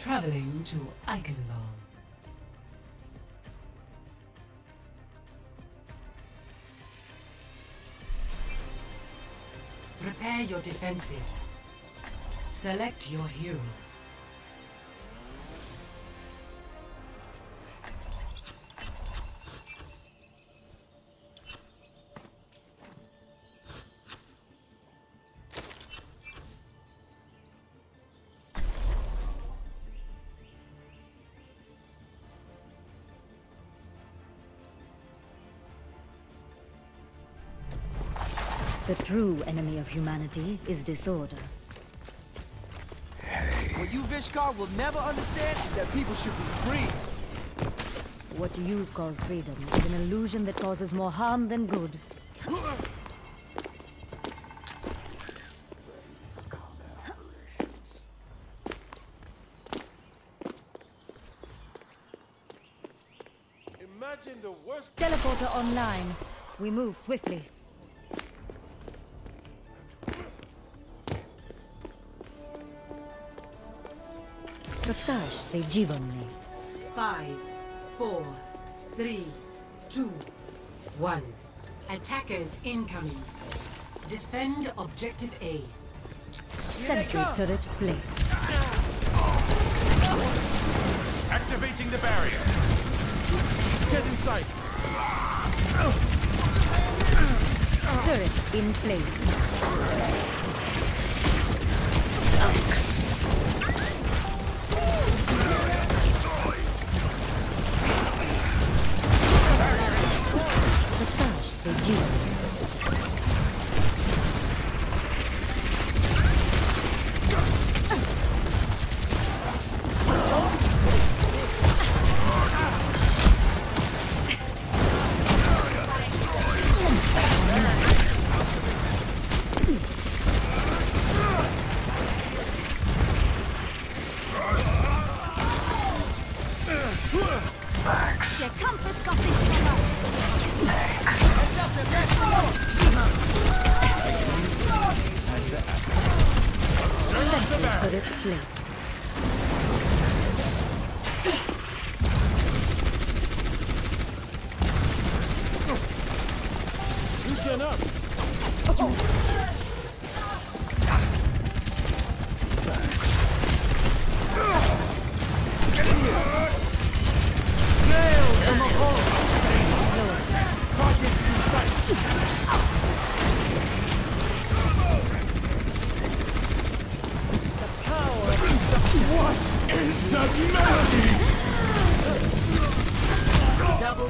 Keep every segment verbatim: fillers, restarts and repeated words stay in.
Traveling to Eichenwald. Prepare your defenses. Select your hero. The true enemy of humanity is disorder. What you Vishkar will never understand is that people should be free. What you call freedom is an illusion that causes more harm than good. Imagine the worst. Teleporter online. We move swiftly. प्रकाश से जीवन में Five, four, three, two, one. Attackers incoming. Defend objective A. sentry turret placed. Activating the barrier. Get in sight. Turret in place. प्रकाश से जीवन turret placed. You turn up. Nailed in the hole. Target in sight. What is that melody? Double.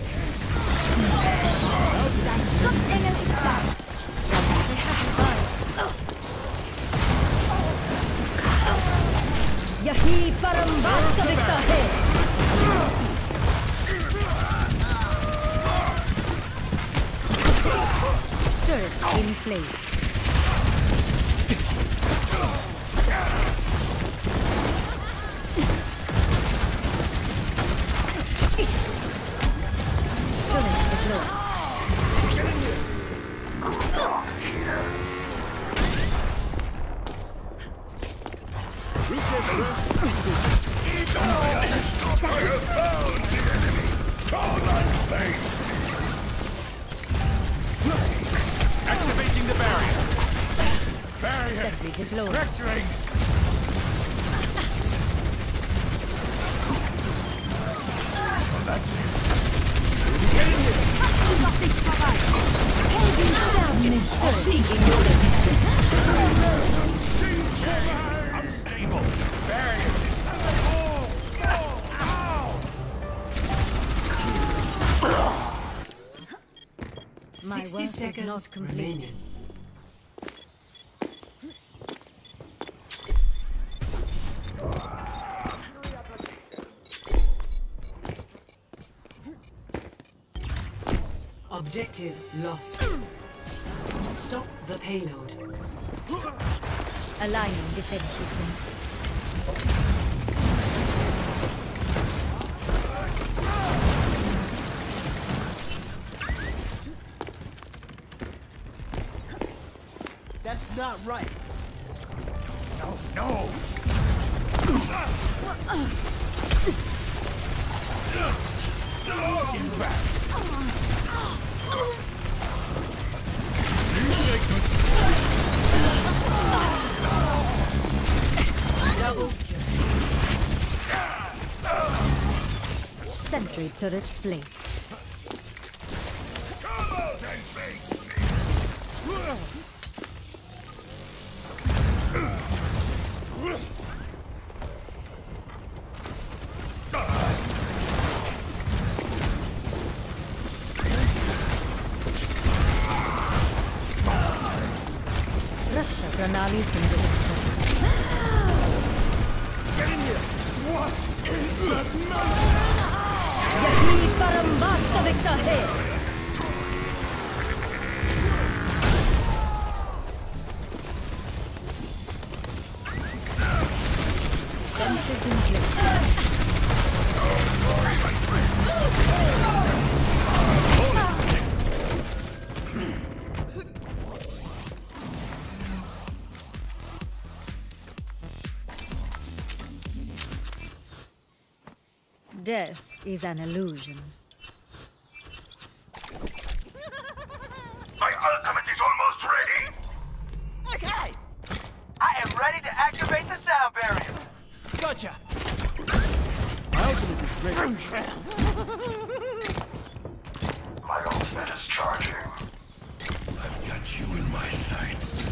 यही परम वास्तविकता है। Turret in place. Activating the barrier. Barrier. Sentry deployed. Fracturing. That's it. Get in here. Seeking your resistance. Unstable. Barrier. My sixty work is seconds not complete. remaining. Objective lost. Stop the payload. Aligning defense system. That's not right. No, no. Sentry turret placed. Come out and face me! Raksha Pranali Sindhu. Get in here! What is that number? यही परम वास्तविकता है. Fences in place. Death is an illusion. My ultimate is almost ready! Okay! I am ready to activate the sound barrier. Gotcha. My ultimate is ready. My ultimate is charging. I've got you in my sights.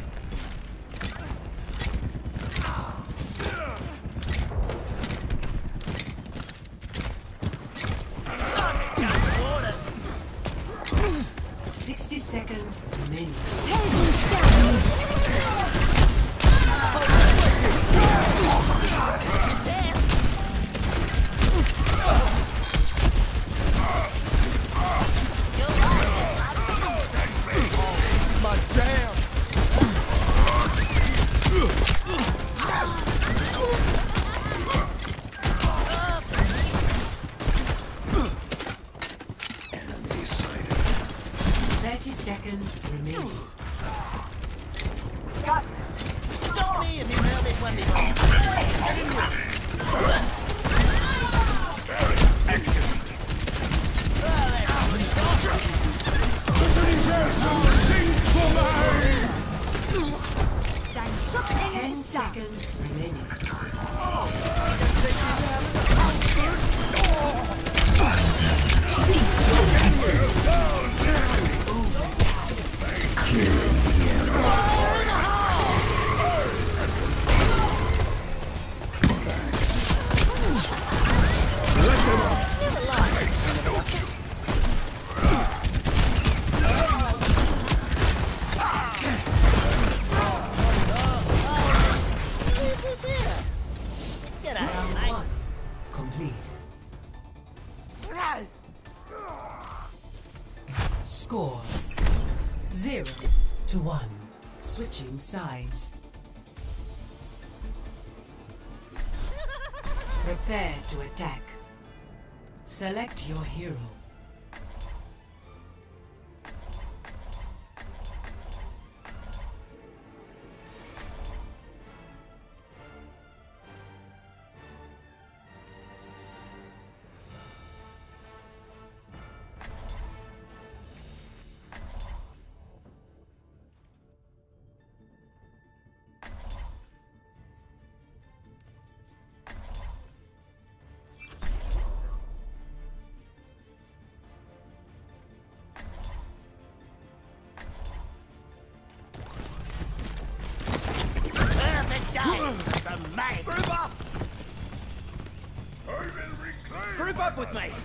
Sixty seconds remaining. My damn! Enemy sighted. Thirty seconds remaining. Got me. Stop me if you know this one before. Ten seconds remaining. Cease your resistance. Round one complete. Score zero to one. Switching sides. Prepare to attack. Select your hero. That's a mate. Group up! Group up with me.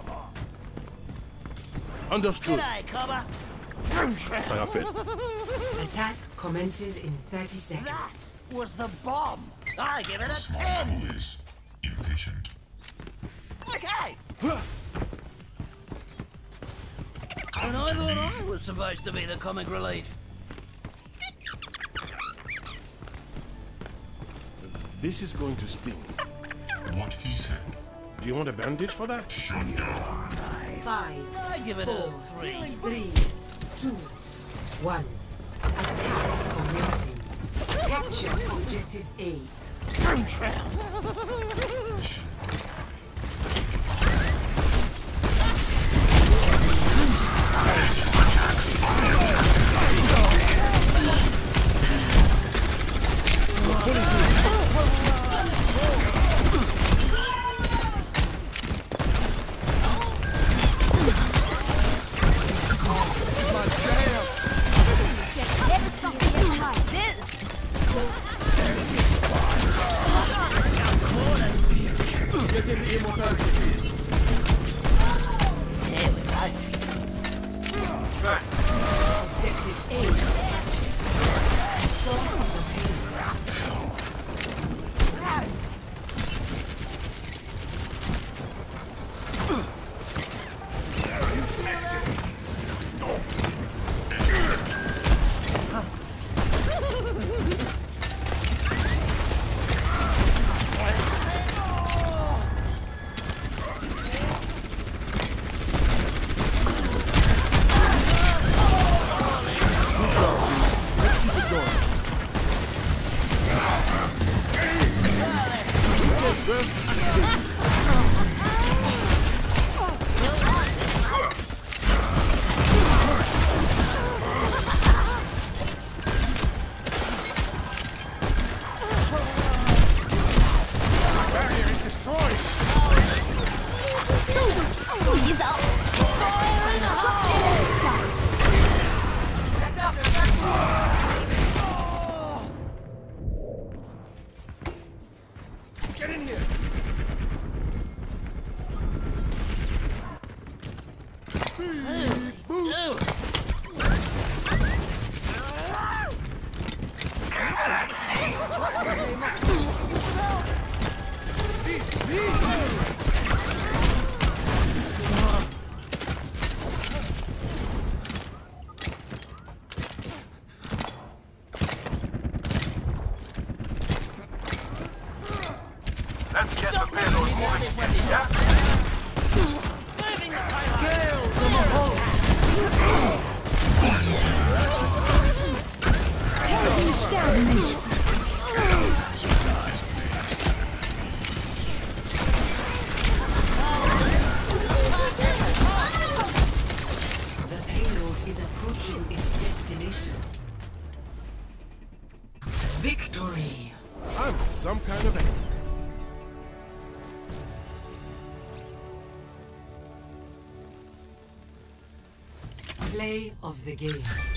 Understood. G'day, cobber. Hang up it. Attack commences in thirty seconds. That was the bomb. I give it a ten. Is impatient. Okay. And I thought I was supposed to be the comic relief. This is going to sting. What he said. Do you want a bandage for that? Five, I give it a four, three. three, two, one. Attack commencing. Capture objective A. Let's get the payload moving. Yeah? Sie sterben nicht. The payload is approaching its destination. Victory! I'm some kind of animal. Play of the game.